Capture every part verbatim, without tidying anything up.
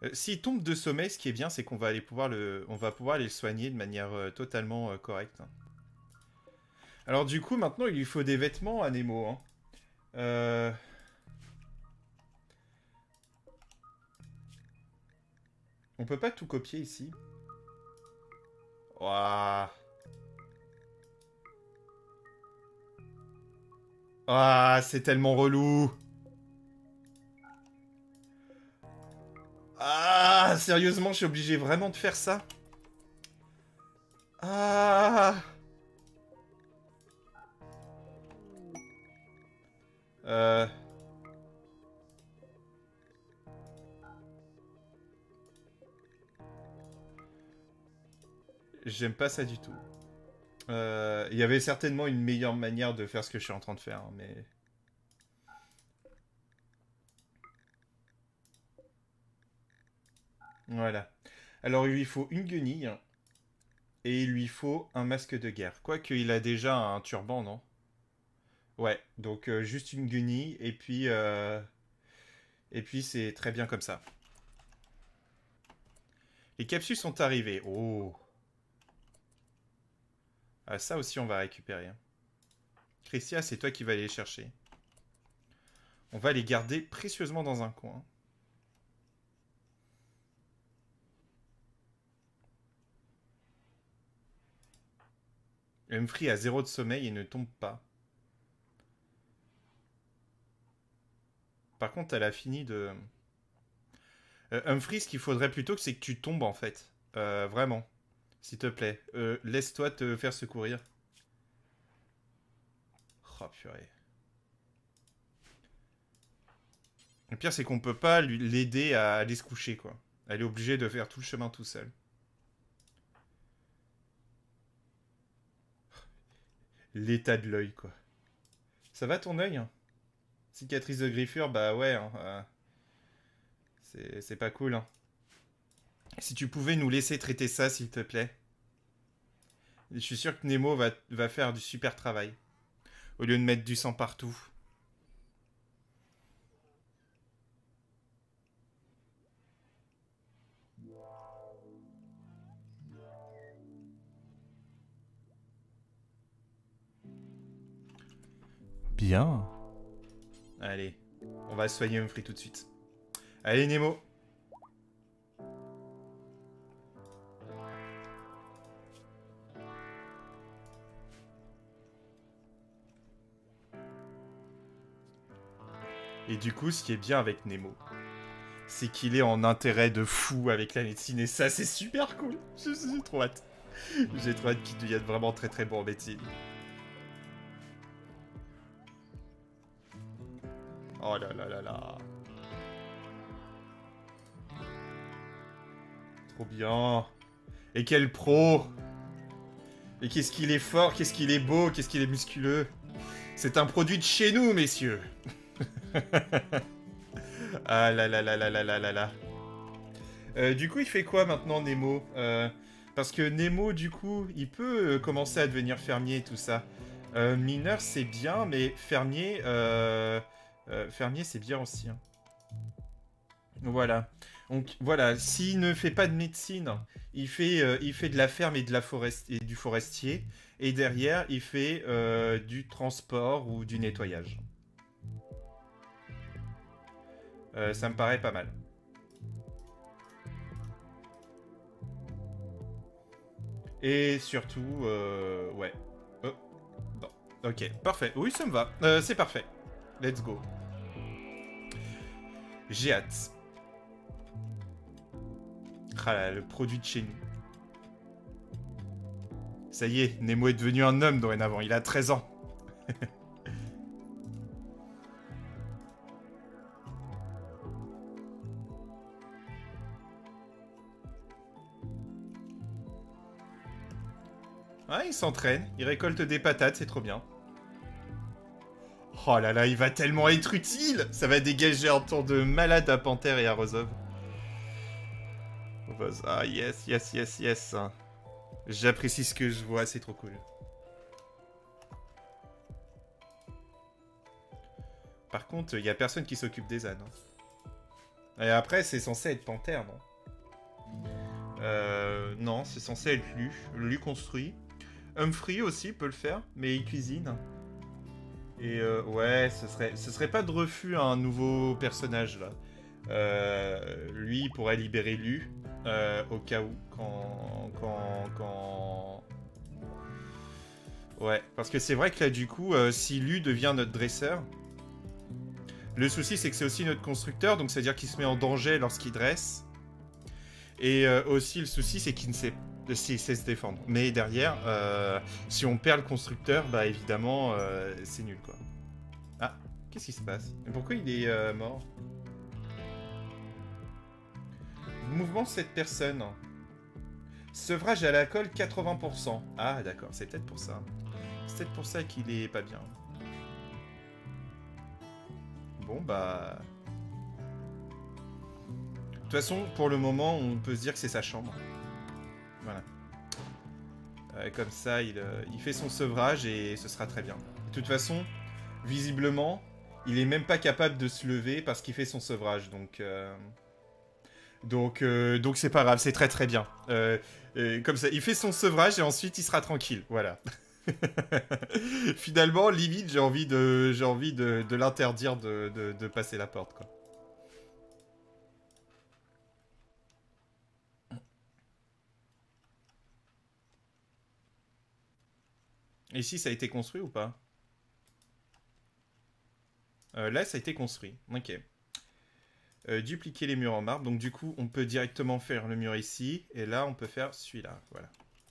Euh, S'il tombe de sommeil, ce qui est bien, c'est qu'on va aller pouvoir le, on va pouvoir aller le soigner de manière euh, totalement euh, correcte. Alors du coup, maintenant, il lui faut des vêtements à Nemo. Hein. Euh... On peut pas tout copier ici. Ouah. Ah, c'est tellement relou. Ah, sérieusement, je suis obligé vraiment de faire ça. Ah. Euh... J'aime pas ça du tout. Euh, Il y avait certainement une meilleure manière de faire ce que je suis en train de faire, hein, mais... Voilà. Alors, il lui faut une guenille, et il lui faut un masque de guerre. Quoique, il a déjà un turban, non? Ouais, donc euh, juste une guenille, et puis... euh, Et puis, c'est très bien comme ça. Les capsules sont arrivées. Oh. Ah, ça aussi, on va récupérer. Hein. Christia, c'est toi qui vas aller les chercher. On va les garder précieusement dans un coin. Humphrey a zéro de sommeil et ne tombe pas. Par contre, elle a fini de... Euh, Humphrey, ce qu'il faudrait plutôt, c'est que tu tombes, en fait. Euh, vraiment. S'il te plaît. Euh, Laisse-toi te faire secourir. Oh, purée. Le pire, c'est qu'on peut pas l'aider à aller se coucher, quoi. Elle est obligée de faire tout le chemin tout seul. L'état de l'œil, quoi. Ça va ton œil hein? Cicatrice de griffure, bah ouais. Hein, euh, c'est pas cool. Hein. Si tu pouvais nous laisser traiter ça, s'il te plaît. Je suis sûr que Nemo va, va faire du super travail. Au lieu de mettre du sang partout. Bien. Allez, on va soigner Humphrey tout de suite. Allez Nemo. Et du coup, ce qui est bien avec Nemo, c'est qu'il est en intérêt de fou avec la médecine. Et ça, c'est super cool. J'ai trop hâte. J'ai trop hâte qu'il devienne vraiment très très bon en médecine. Oh là là là là. Trop bien. Et quel pro. Et qu'est-ce qu'il est fort, qu'est-ce qu'il est beau, qu'est-ce qu'il est musculeux. C'est un produit de chez nous, messieurs. Ah là là là là là là là là. Euh, du coup, il fait quoi maintenant, Nemo euh, Parce que Nemo, du coup, il peut euh, commencer à devenir fermier et tout ça. Euh, mineur, c'est bien, mais fermier, euh, euh, fermier, c'est bien aussi. Hein. Voilà. Donc voilà, s'il ne fait pas de médecine, il fait, euh, il fait de la ferme et, de la forest et du forestier. Et derrière, il fait euh, du transport ou du nettoyage. Euh, ça me paraît pas mal. Et surtout, euh, ouais. Oh, bon. Ok, parfait. Oui, ça me va. Euh, c'est parfait. Let's go. J'ai hâte. Ah là, le produit de chez nous. Ça y est, Nemo est devenu un homme dorénavant. Il a treize ans. Ah, il s'entraîne. Il récolte des patates, c'est trop bien. Oh là là, il va tellement être utile. Ça va dégager un tour de malade à Panthère et à Rozov. Ah yes, yes, yes, yes. J'apprécie ce que je vois, c'est trop cool. Par contre, il y a personne qui s'occupe des ânes. Hein. Et après, c'est censé être Panthère, non? Euh, non, c'est censé être Lu. Lu construit. Humphrey aussi peut le faire, mais il cuisine. Et euh, ouais, ce serait, ce serait pas de refus à un nouveau personnage, là. Euh, lui, il pourrait libérer Lu, euh, au cas où, quand... quand... quand... Ouais, parce que c'est vrai que là, du coup, euh, si Lu devient notre dresseur... Le souci, c'est que c'est aussi notre constructeur, donc c'est-à-dire qu'il se met en danger lorsqu'il dresse. Et euh, aussi, le souci, c'est qu'il ne sait, s'il sait se défendre. Mais derrière, euh, si on perd le constructeur, bah évidemment, euh, c'est nul, quoi. Ah, qu'est-ce qui se passe? Mais pourquoi il est euh, mort? Mouvement de cette personne. Sevrage à l'alcool quatre-vingts pour cent. Ah, d'accord, c'est peut-être pour ça. C'est peut-être pour ça qu'il est pas bien. Bon, bah... De toute façon, pour le moment, on peut se dire que c'est sa chambre. Voilà. Euh, comme ça, il, euh, il fait son sevrage et ce sera très bien. De toute façon, visiblement, il est même pas capable de se lever parce qu'il fait son sevrage. Donc, euh... donc, euh, donc c'est pas grave, c'est très très bien. Euh, euh, comme ça, il fait son sevrage et ensuite il sera tranquille. Voilà. Finalement, limite, j'ai envie de, j'ai envie de, de l'interdire de, de, de passer la porte, quoi. Et ici, ça a été construit ou pas? euh, Là, ça a été construit. Ok. Euh, dupliquer les murs en marbre. Donc, du coup, on peut directement faire le mur ici. Et là, on peut faire celui-là. Voilà.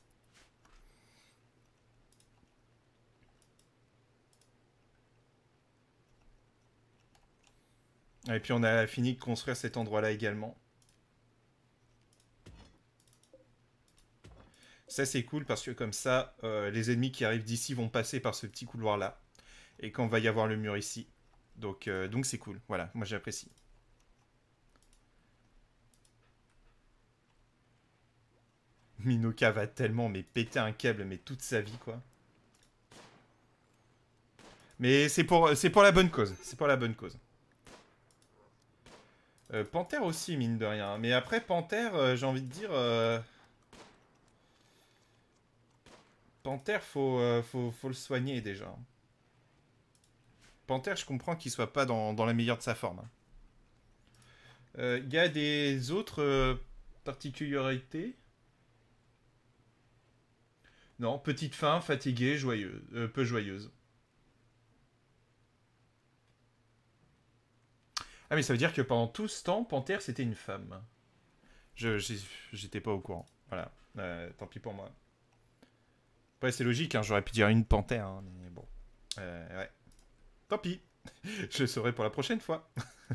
Et puis, on a fini de construire cet endroit-là également. Ça, c'est cool parce que comme ça, euh, les ennemis qui arrivent d'ici vont passer par ce petit couloir-là. Et quand va y avoir le mur ici. Donc, euh, donc c'est cool. Voilà, moi j'apprécie. Minoka va tellement mais péter un câble mais toute sa vie, quoi. Mais c'est pour, c'est pour la bonne cause. C'est pour la bonne cause. Euh, Panthère aussi, mine de rien. Mais après, Panthère, euh, j'ai envie de dire... Euh... Panthère, faut, euh, faut, faut le soigner déjà. Panthère, je comprends qu'il soit pas dans, dans la meilleure de sa forme. Il euh, y a des autres euh, particularités? Non, petite faim, fatiguée, joyeuse, euh, peu joyeuse. Ah mais ça veut dire que pendant tout ce temps, Panthère c'était une femme. Je j'étais pas au courant. Voilà, euh, tant pis pour moi. Ouais, c'est logique, hein, j'aurais pu dire une panthère, hein, mais bon. Euh, ouais. Tant pis. Je le saurai pour la prochaine fois.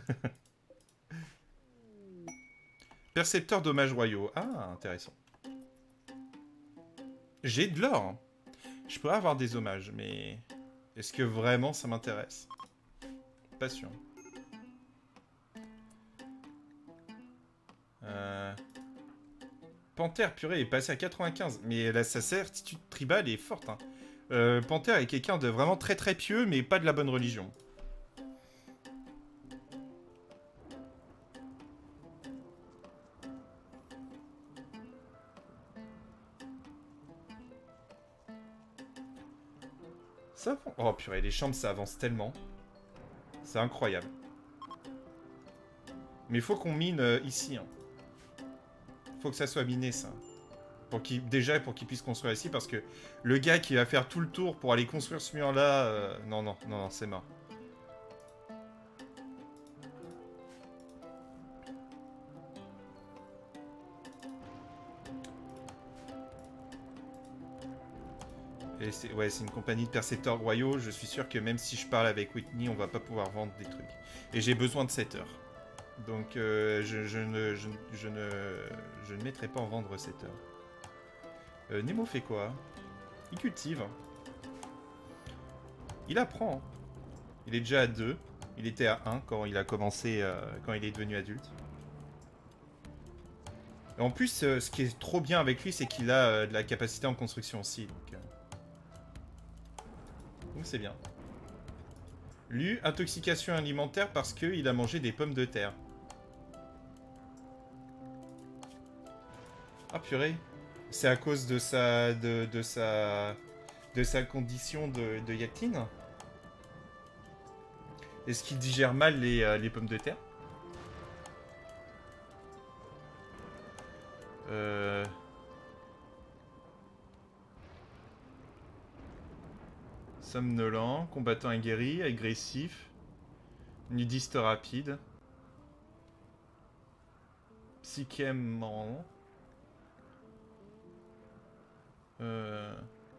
Percepteur dommages royaux. Ah, intéressant. J'ai de l'or. Je pourrais avoir des hommages, mais... Est-ce que vraiment ça m'intéresse? Pas sûr. Euh... Panthère, purée, est passé à quatre-vingt-quinze. Mais là, sa certitude tribale est forte. Hein. Euh, Panthère est quelqu'un de vraiment très très pieux, mais pas de la bonne religion. Ça avance... Oh purée, les chambres, ça avance tellement. C'est incroyable. Mais il faut qu'on mine euh, ici. Hein. Faut que ça soit miné, ça. Pour qu'il, déjà, pour qu'il puisse construire ici, parce que le gars qui va faire tout le tour pour aller construire ce mur-là... Euh... Non, non, non, non, c'est mort. Et c'est, ouais, c'est une compagnie de percepteurs royaux. Je suis sûr que même si je parle avec Whitney, on va pas pouvoir vendre des trucs. Et j'ai besoin de sept heures. Donc, euh, je, je, ne, je, je, ne, je ne mettrai pas en vendre sept heures. Euh, Nemo fait quoi? Il cultive. Il apprend. Il est déjà à deux. Il était à un quand il a commencé, euh, quand il est devenu adulte. Et en plus, euh, ce qui est trop bien avec lui, c'est qu'il a euh, de la capacité en construction aussi. Donc, euh... donc c'est bien. Lui, intoxication alimentaire parce qu'il a mangé des pommes de terre. Ah purée. C'est à cause de sa... de, de sa... de sa condition de, de Yaktine. Est-ce qu'il digère mal les, euh, les pommes de terre? Euh... Somnolent, combattant aguerri, agressif, nudiste rapide, psychément... Euh...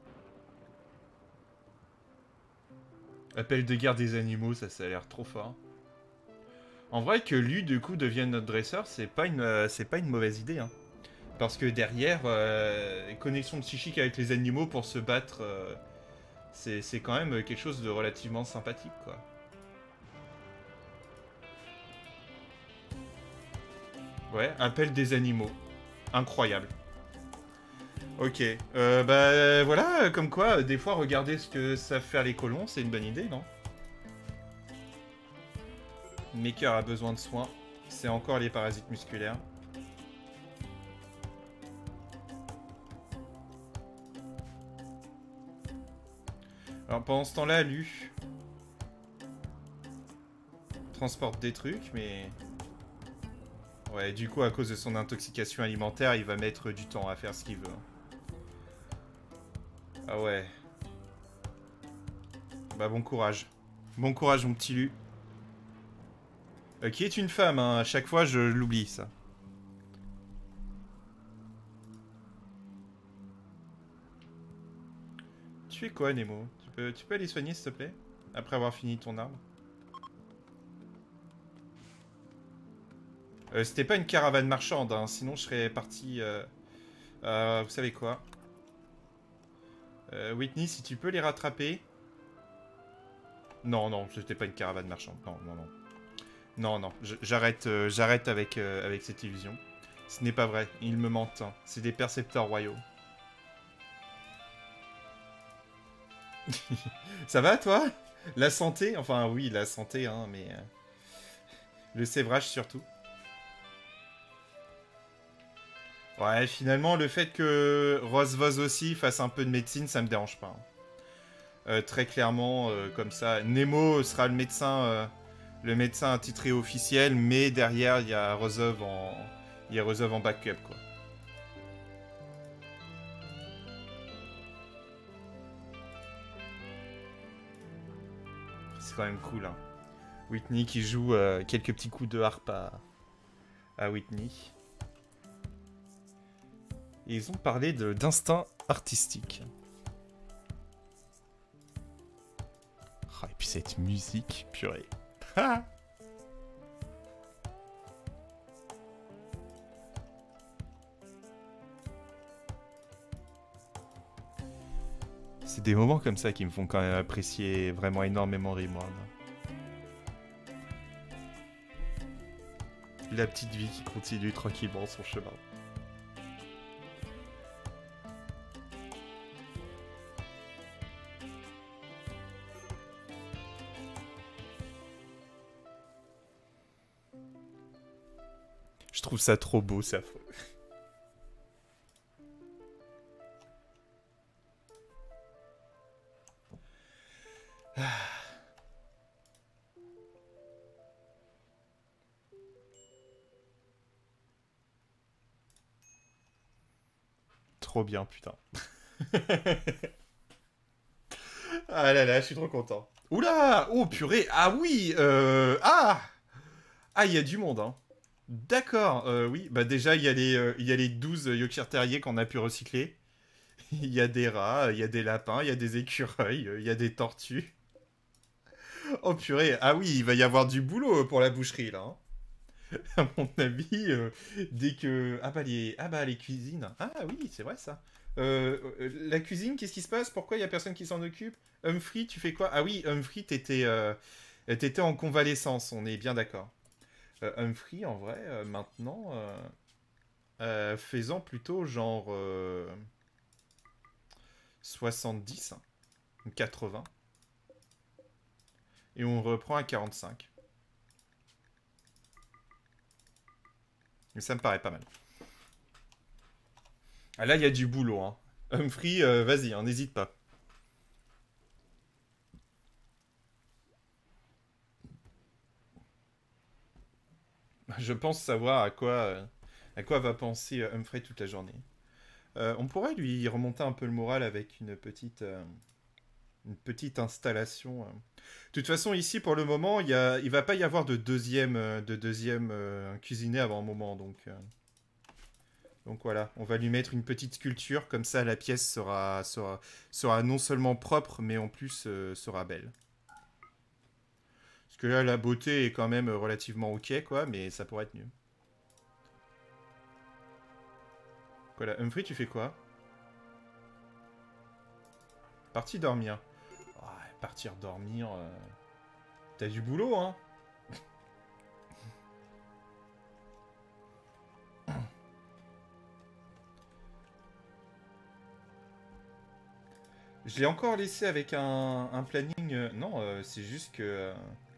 Appel de guerre des animaux, ça, ça a l'air trop fort. En vrai, que lui, du coup, devienne notre dresseur, c'est pas une, euh, c'est pas une mauvaise idée, hein. Parce que derrière, euh, connexion psychique avec les animaux pour se battre, euh, c'est c'est quand même quelque chose de relativement sympathique, quoi. Ouais, appel des animaux. Incroyable. Ok, euh, bah voilà, comme quoi, des fois, regarder ce que savent faire les colons, c'est une bonne idée, non? Maker a besoin de soins. C'est encore les parasites musculaires. Alors pendant ce temps-là, Lu transporte des trucs, mais... Ouais, du coup, à cause de son intoxication alimentaire, il va mettre du temps à faire ce qu'il veut. Ah ouais. Bah bon courage. Bon courage, mon petit Lu. Euh, qui est une femme, hein. À chaque fois, je l'oublie, ça. Tu fais quoi, Nemo? Tu peux, tu peux aller soigner, s'il te plaît? Après avoir fini ton arbre. Euh, C'était pas une caravane marchande, hein. Sinon je serais parti... Euh, euh, vous savez quoi? euh, Whitney, si tu peux les rattraper... Non, non, c'était pas une caravane marchande. Non, non, non. Non, non, j'arrête euh, j'arrête avec, euh, avec cette illusion. Ce n'est pas vrai, ils me mentent. Hein. C'est des percepteurs royaux. Ça va, toi? La santé? Enfin, oui, la santé, hein, mais... Euh, le sévrage, surtout. Ouais, finalement, le fait que Rosvoz aussi fasse un peu de médecine, ça me dérange pas. Hein. Euh, très clairement, euh, comme ça. Nemo sera le médecin, euh, le médecin attitré officiel, mais derrière, il y a Rosov en, il y a Rosov en backup, quoi. C'est quand même cool, hein. Whitney qui joue euh, quelques petits coups de harpe à, à Whitney. Et ils ont parlé d'instinct artistique. Oh, et puis cette musique, purée. C'est des moments comme ça qui me font quand même apprécier vraiment énormément Rimworld. La petite vie qui continue tranquillement son chemin. Je trouve ça trop beau, ça. Trop bien, putain. Ah là là, je suis trop content. Oula! Oh purée! Ah oui! Euh... Ah! Ah, il y a du monde, hein. D'accord, euh, oui. Bah déjà, il y a les, euh, il y a les douze Yorkshire Terriers qu'on a pu recycler. Il y a des rats, il y a des lapins, il y a des écureuils, il y a des tortues. Oh purée! Ah oui, il va y avoir du boulot pour la boucherie, là. Hein. À mon avis, euh, dès que... Ah bah les, ah bah, les cuisines. Ah oui, c'est vrai ça. Euh, euh, la cuisine, qu'est-ce qui se passe? Pourquoi il y a personne qui s'en occupe? Humphrey, tu fais quoi? Ah oui, Humphrey, t'étais euh, t'étais en convalescence, on est bien d'accord. Euh, Humphrey, en vrai, euh, maintenant, euh, euh, faisant plutôt genre euh, soixante-dix, hein, quatre-vingts. Et on reprend à quarante-cinq. Mais ça me paraît pas mal. Ah, là, il y a du boulot, hein. Humphrey, euh, vas-y, hein, n'hésite pas. Je pense savoir à quoi, euh, à quoi va penser euh, Humphrey toute la journée. Euh, on pourrait lui remonter un peu le moral avec une petite, euh, une petite installation. euh. De toute façon, ici, pour le moment, il y a, il va pas y avoir de deuxième, euh, de deuxième euh, cuisinier avant un moment, donc. euh, Donc voilà, on va lui mettre une petite sculpture, comme ça la pièce sera, sera, sera non seulement propre, mais en plus euh, sera belle. Parce que là, la beauté est quand même relativement ok, quoi, mais ça pourrait être mieux. Voilà, Humphrey, tu fais quoi? Partir dormir. Ouais, partir dormir... euh, T'as du boulot, hein? Je l'ai encore laissé avec un, un planning... euh, Non, euh, c'est juste que... euh,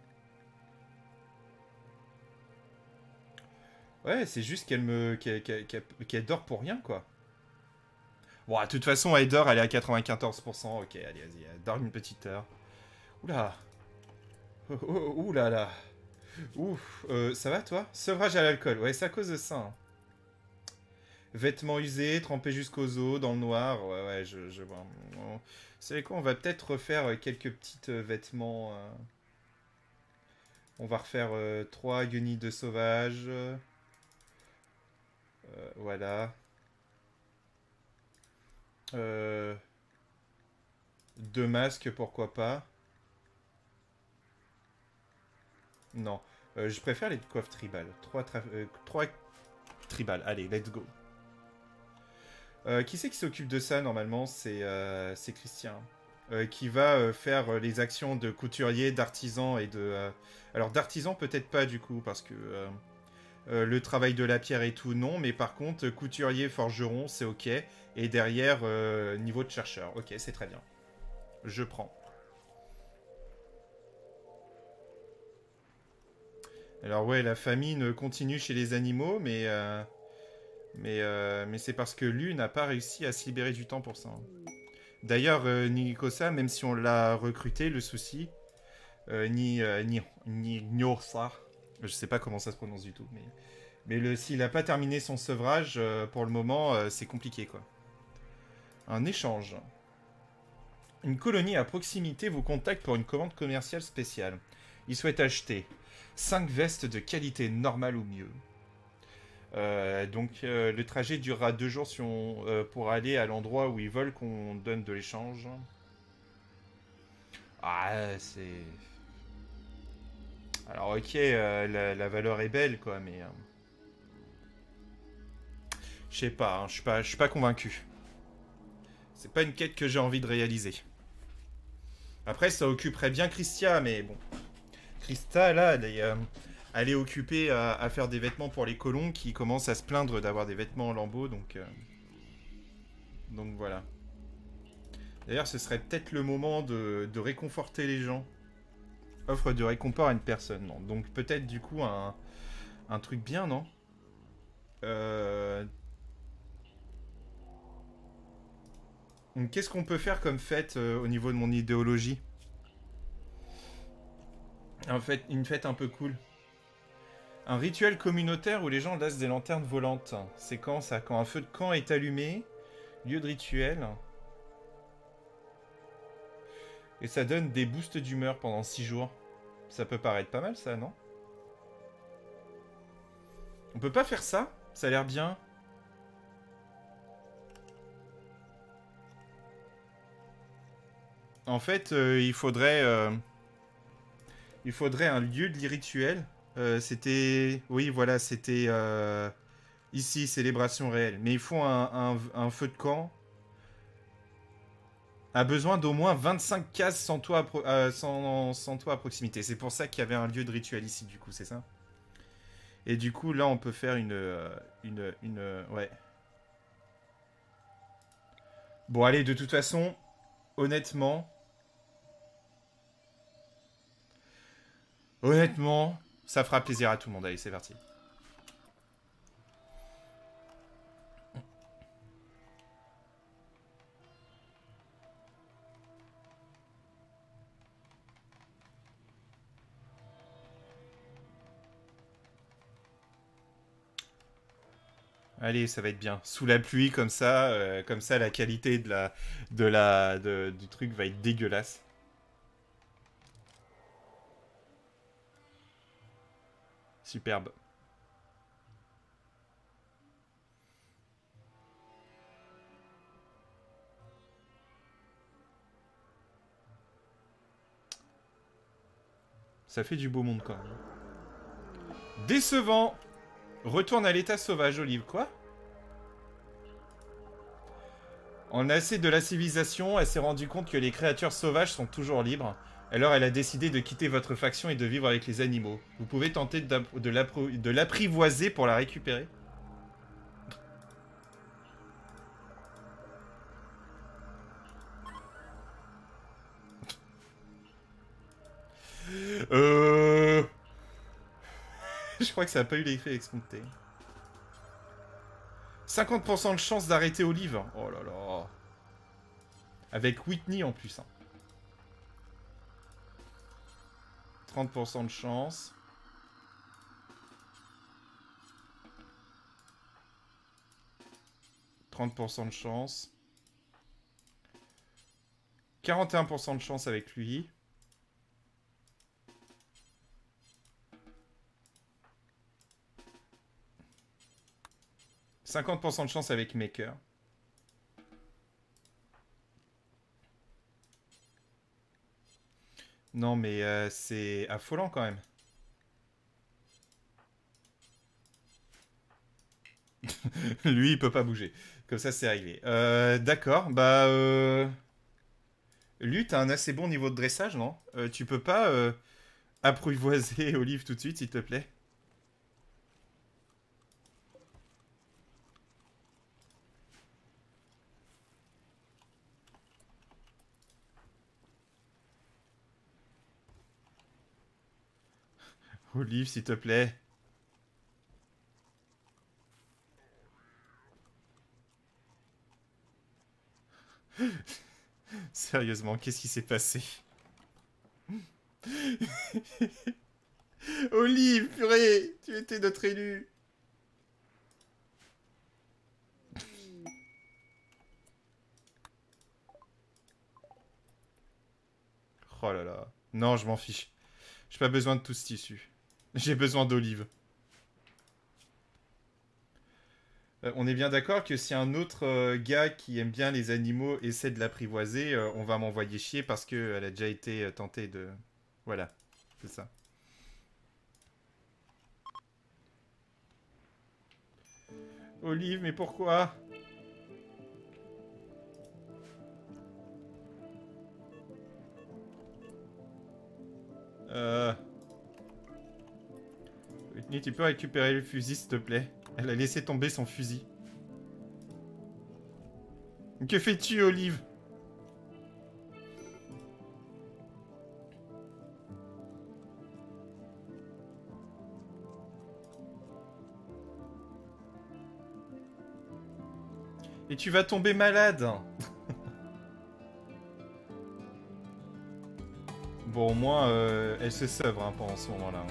Ouais, c'est juste qu'elle me... qu'elle qu'elle- qu'elle- qu'elle dort pour rien, quoi. Bon, de toute façon, elle dort, elle est à quatre-vingt-quatorze pour cent. Ok, allez, vas-y, elle dort une petite heure. Oula. Oh, oh, ouh là là. Ouf. Euh, ça va, toi? Sevrage à l'alcool. Ouais, c'est à cause de ça, hein. Vêtements usés, trempés jusqu'aux os, dans le noir. Ouais, ouais, je, je vois. Bon. Vous savez quoi? On va peut-être refaire euh, quelques petites euh, vêtements. euh. On va refaire euh, trois guenilles de sauvage. Euh, voilà. Euh, deux masques, pourquoi pas. Non. Euh, je préfère les coiffes tribales. Trois, tra- euh, trois tribales. Allez, let's go. Euh, qui c'est qui s'occupe de ça normalement? C'est euh, c'est Christian. Euh, qui va euh, faire euh, les actions de couturier, d'artisan et de... euh, Alors d'artisan peut-être pas du coup, parce que euh, euh, le travail de la pierre et tout, non. Mais par contre, couturier, forgeron, c'est ok. Et derrière, euh, niveau de chercheur. Ok, c'est très bien. Je prends. Alors ouais, la famine continue chez les animaux, mais... euh, mais euh, mais c'est parce que Lu n'a pas réussi à se libérer du temps pour ça, hein. D'ailleurs, euh, Nikosa, même si on l'a recruté, le souci, euh, ni, euh, ni, ni Nyorsa, je sais pas comment ça se prononce du tout, mais, mais le, s'il n'a pas terminé son sevrage, euh, pour le moment, euh, c'est compliqué, quoi. Un échange. Une colonie à proximité vous contacte pour une commande commerciale spéciale. Il souhaite acheter cinq vestes de qualité normale ou mieux. Euh, donc euh, le trajet durera deux jours si on, euh, pour aller à l'endroit où ils veulent qu'on donne de l'échange. Ah, c'est... Alors ok, euh, la, la valeur est belle, quoi, mais... euh, je sais pas, hein, je suis pas, je suis pas convaincu. C'est pas une quête que j'ai envie de réaliser. Après, ça occuperait bien Christia, mais bon. Christa, là, elle est, euh, elle est occupée à, à faire des vêtements pour les colons qui commencent à se plaindre d'avoir des vêtements en lambeaux, donc... euh, donc voilà. D'ailleurs, ce serait peut-être le moment de, de réconforter les gens. Offre de réconfort à une personne, non. Donc peut-être du coup un, un truc bien, non? euh... Qu'est-ce qu'on peut faire comme fête euh, au niveau de mon idéologie? En fait, une fête un peu cool. Un rituel communautaire où les gens laissent des lanternes volantes. C'est quand ça? Quand un feu de camp est allumé, lieu de rituel. Et ça donne des boosts d'humeur pendant six jours. Ça peut paraître pas mal, ça, non? On peut pas faire ça? Ça a l'air bien. En fait, euh, il faudrait... euh, il faudrait un lieu de rituel. Euh, c'était... Oui, voilà, c'était... euh, Ici, célébration réelle. Mais il faut un, un- un feu de camp. A besoin d'au moins vingt-cinq cases sans toit, à pro- euh, sans, sans toit à proximité. C'est pour ça qu'il y avait un lieu de rituel ici, du coup, c'est ça? Et du coup, là, on peut faire une... euh, une... une... euh, Ouais. Bon, allez, de toute façon, honnêtement... Honnêtement, ça fera plaisir à tout le monde. Allez, c'est parti. Allez, ça va être bien. Sous la pluie, comme ça, euh, comme ça, la qualité de la, de la, de- du truc va être dégueulasse. Superbe. Ça fait du beau monde quand même. Décevant. Retourne à l'état sauvage, Olive. Quoi? On a assez de la civilisation, elle s'est rendue compte que les créatures sauvages sont toujours libres. Alors elle a décidé de quitter votre faction et de vivre avec les animaux. Vous pouvez tenter de l'apprivoiser pour la récupérer. Euh... Je crois que ça n'a pas eu l'effet escompté. cinquante pour cent de chance d'arrêter Olive. Oh là là. Avec Whitney en plus. Hein. trente pour cent de chance. trente pour cent de chance. quarante et un pour cent de chance avec lui. cinquante pour cent de chance avec Maker. Non, mais euh, c'est affolant quand même. Lui, il peut pas bouger. Comme ça, c'est réglé. Euh, D'accord, bah... Euh... Lui, t'as un assez bon niveau de dressage, non? euh, Tu peux pas euh, apprivoiser Olive tout de suite, s'il te plaît? Olive, s'il te plaît. Sérieusement, qu'est-ce qui s'est passé? Olive, purée, tu étais notre élu. Oh là là. Non, je m'en fiche. J'ai pas besoin de tout ce tissu. J'ai besoin d'Olive. Euh, on est bien d'accord que si un autre euh, gars qui aime bien les animaux essaie de l'apprivoiser, euh, on va m'envoyer chier parce qu'elle a déjà été euh, tentée de... Voilà, c'est ça. Olive, mais pourquoi? Euh... Whitney, tu peux récupérer le fusil, s'il te plaît? Elle a laissé tomber son fusil. Que fais-tu, Olive? Et tu vas tomber malade. Bon, au moins, euh, elle se sevre hein, pendant ce moment-là.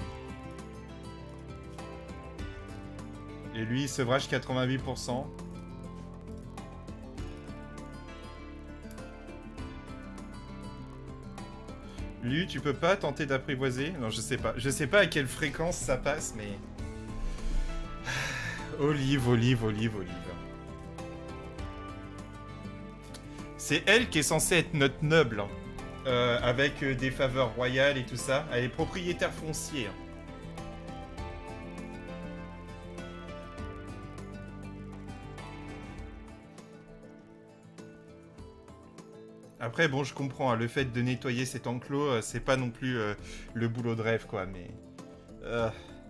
Et lui, sevrage quatre-vingt-huit pour cent. Lui, tu peux pas tenter d'apprivoiser? Non, je sais pas. Je sais pas à quelle fréquence ça passe, mais... Olive, Olive, Olive, Olive. C'est elle qui est censée être notre noble. Hein. Euh, avec euh, des faveurs royales et tout ça. Elle est propriétaire foncière. Après, bon, je comprends, hein, le fait de nettoyer cet enclos, euh, c'est pas non plus euh, le boulot de rêve, quoi, mais... Euh...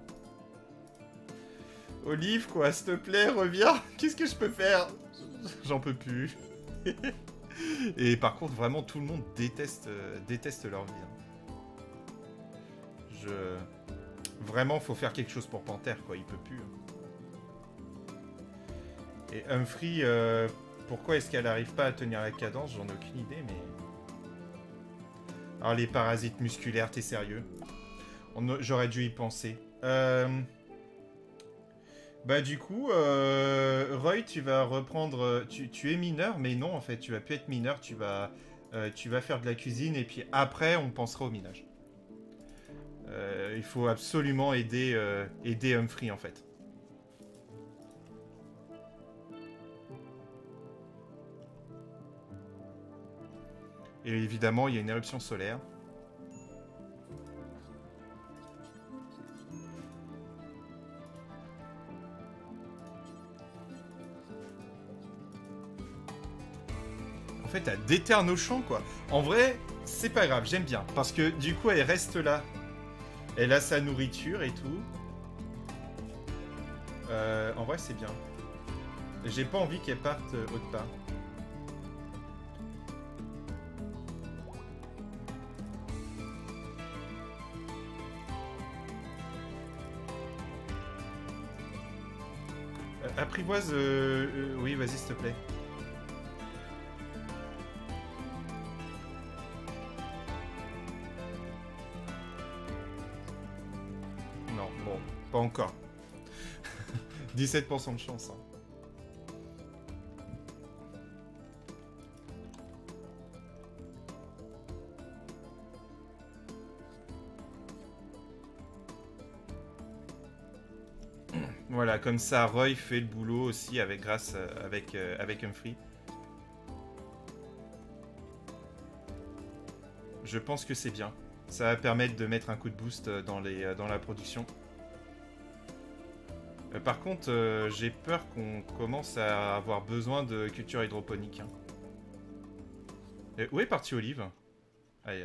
Olive, quoi, s'il te plaît, reviens. Qu'est-ce que je peux faire? J'en peux plus. Et par contre, vraiment, tout le monde déteste, euh, déteste leur vie. Hein. Je... Vraiment, faut faire quelque chose pour Panthère, quoi, il peut plus. Hein. Et Humphrey, euh, pourquoi est-ce qu'elle arrive pas à tenir la cadence? J'en ai aucune idée, mais... Alors, les parasites musculaires, t'es sérieux? J'aurais dû y penser. Euh... Bah du coup, euh, Roy, tu vas reprendre... euh, Tu, tu es mineur, mais non, en fait, tu vas plus être mineur, tu vas, euh, tu vas faire de la cuisine, et puis après, on pensera au minage. Euh, il faut absolument aider, euh, aider Humphrey, en fait. Et évidemment, il y a une éruption solaire. En fait, elle déterre nos champs, quoi. En vrai, c'est pas grave, j'aime bien. Parce que du coup, elle reste là. Elle a sa nourriture et tout. Euh, en vrai, c'est bien. J'ai pas envie qu'elle parte euh, autre part. Euh, apprivoise... euh, euh, oui, vas-y, s'il te plaît. Non, bon, pas encore. dix-sept pour cent de chance. Hein. Voilà, comme ça, Roy fait le boulot aussi avec grâce euh, avec euh, avec Humphrey. Je pense que c'est bien. Ça va permettre de mettre un coup de boost euh, dans les euh, dans la production. Euh, par contre, euh, j'ai peur qu'on commence à avoir besoin de culture hydroponique. Hein. Euh, où est parti Olive? Allez.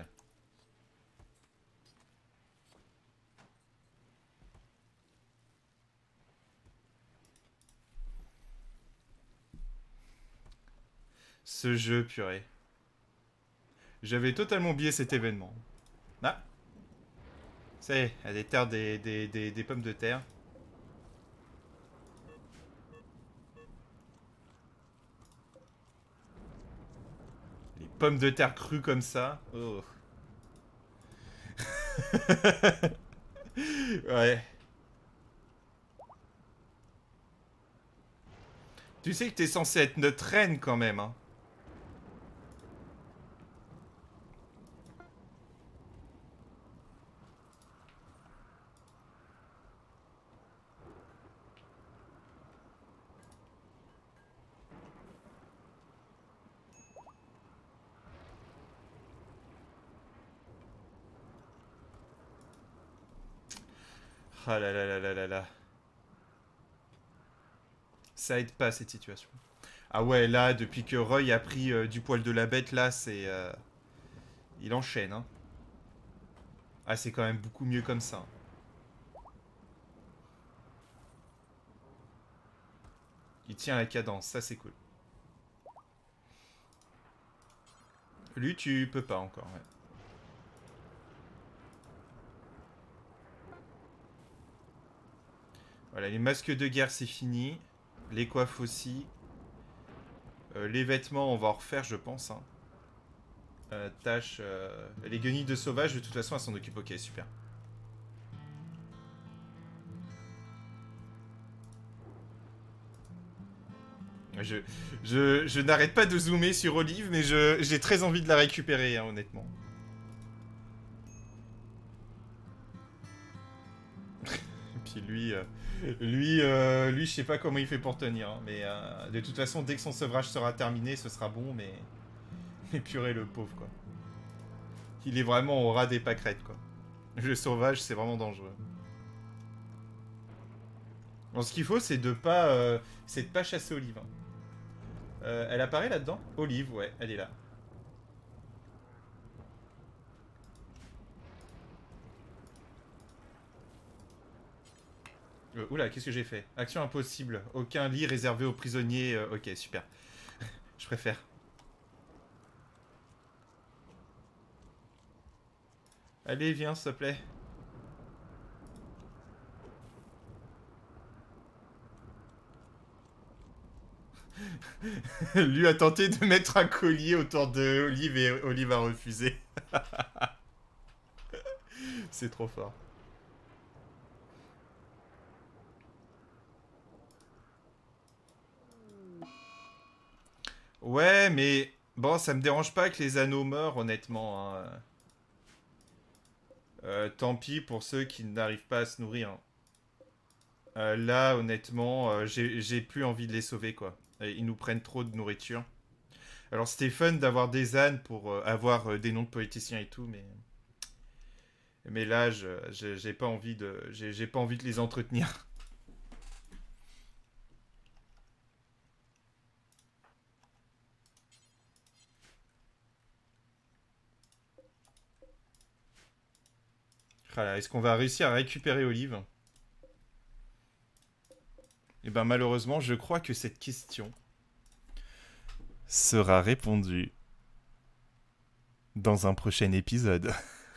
Ce jeu, purée. J'avais totalement oublié cet événement. Ah, ça y est, elle déterre des, des, des, des pommes de terre. Les pommes de terre crues comme ça. Oh. Ouais. Tu sais que t'es censé être notre reine quand même, hein. Ah là là là là là là. Ça aide pas cette situation. Ah ouais, là, depuis que Roy a pris euh, du poil de la bête, là, c'est... Euh... Il enchaîne, hein. Ah, c'est quand même beaucoup mieux comme ça. Il tient la cadence, ça c'est cool. Lui, tu peux pas encore, ouais. Voilà, les masques de guerre, c'est fini. Les coiffes aussi. Euh, les vêtements, on va en refaire, je pense. Hein. Euh, tâches... Euh... Les guenilles de sauvage, de toute façon, elles s'en occupent. Ok, super. Je, je, je n'arrête pas de zoomer sur Olive, mais j'ai très envie de la récupérer, hein, honnêtement. Puis lui, euh, lui, euh, lui, je sais pas comment il fait pour tenir, hein, mais euh, de toute façon, dès que son sevrage sera terminé, ce sera bon, mais... Mais purée, le pauvre, quoi. Il est vraiment au ras des pâquerettes, quoi. Le sauvage, c'est vraiment dangereux. Bon, ce qu'il faut, c'est de pas, euh, c'est de pas chasser Olive. Hein. Euh, elle apparaît là-dedans? Olive, ouais, elle est là. Euh, oula, qu'est-ce que j'ai fait? Action impossible. Aucun lit réservé aux prisonniers. Euh, ok, super. Je préfère. Allez, viens, s'il te plaît. Lui a tenté de mettre un collier autour de Olive et Olive a refusé. C'est trop fort. Ouais, mais bon, ça me dérange pas que les anneaux meurent, honnêtement. Hein. Euh, tant pis pour ceux qui n'arrivent pas à se nourrir. Euh, là, honnêtement, euh, j'ai j'ai plus envie de les sauver, quoi. Et ils nous prennent trop de nourriture. Alors, c'était fun d'avoir des ânes pour euh, avoir euh, des noms de politiciens et tout, mais... Mais là, je je- j'ai pas envie de... J'ai j'ai pas envie de les entretenir. Voilà, est-ce qu'on va réussir à récupérer Olive? Eh ben, malheureusement, je crois que cette question sera répondue dans un prochain épisode.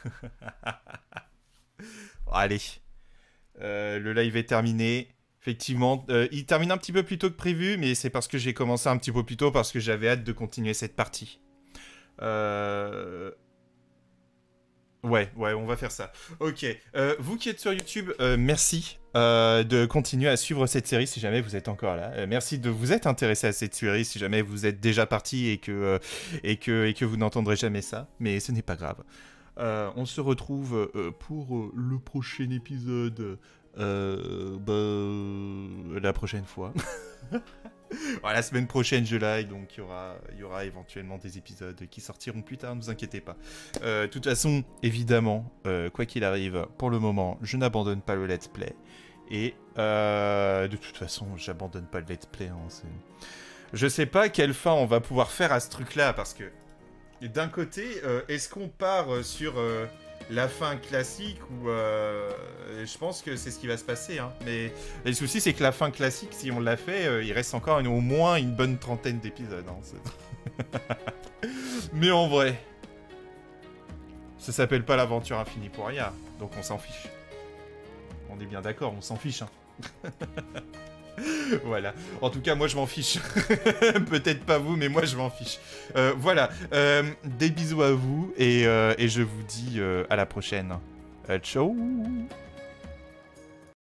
Allez, euh, le live est terminé. Effectivement, euh, il termine un petit peu plus tôt que prévu, mais c'est parce que j'ai commencé un petit peu plus tôt, parce que j'avais hâte de continuer cette partie. Euh... Ouais, ouais, on va faire ça. Ok, euh, vous qui êtes sur YouTube, euh, merci euh, de continuer à suivre cette série si jamais vous êtes encore là. Euh, merci de vous être intéressé à cette série si jamais vous êtes déjà parti et que, euh, et que, et que vous n'entendrez jamais ça, mais ce n'est pas grave. Euh, on se retrouve euh, pour euh, le prochain épisode euh, bah, la prochaine fois. Voilà, la semaine prochaine je live, donc il y aura, il y aura éventuellement des épisodes qui sortiront plus tard, ne vous inquiétez pas. Euh, de toute façon, évidemment, euh, quoi qu'il arrive, pour le moment, je n'abandonne pas le let's play. Et euh, de toute façon, j'abandonne pas le let's play. Hein, je sais pas quelle fin on va pouvoir faire à ce truc-là, parce que d'un côté, euh, est-ce qu'on part euh, sur euh, la fin classique ou euh, je pense que c'est ce qui va se passer. Hein. Mais le souci, c'est que la fin classique, si on l'a fait, euh, il reste encore une, au moins une bonne trentaine d'épisodes. Hein, mais en vrai, ça s'appelle pas l'aventure infinie pour rien, donc on s'en fiche. On est bien d'accord, on s'en fiche. Hein. Voilà. En tout cas, moi, je m'en fiche. Peut-être pas vous, mais moi, je m'en fiche. Euh, voilà. Euh, des bisous à vous et, euh, et je vous dis euh, à la prochaine. Euh, ciao.